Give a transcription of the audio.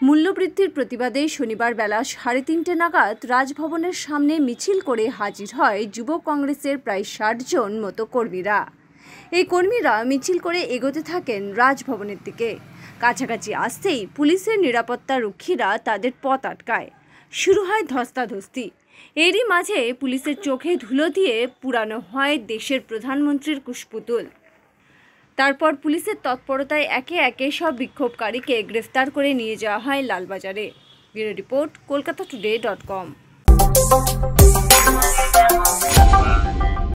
মূল্যবৃদ্ধির প্রতিবাদে শনিবার বেলা 3:30 নাগাদ রাজভবনের সামনে মিছিল করে হাজির হয় যুব কংগ্রেসের প্রায় 60 জন মতো কর্মীরা। এই কর্মীরা মিছিল করে এগোতে থাকেন রাজভবনের দিকে। কাছাকাছি আসতেই পুলিশের নিরাপত্তা রক্ষীরা তাদের পথ আটকায়। শুরু হয় ধস্তাধস্তি। এরই মাঝে পুলিশের চোখে ধুলো দিয়ে পুরানো হয় দেশের প্রধানমন্ত্রীর কুশপুতুল। তারপর পুলিশের তৎপরতায় একে একে সব বিক্ষোভকারীকে গ্রেফতার করে নিয়ে যাওয়া হয় লালবাজারে। Bureau report, kolkata today.com।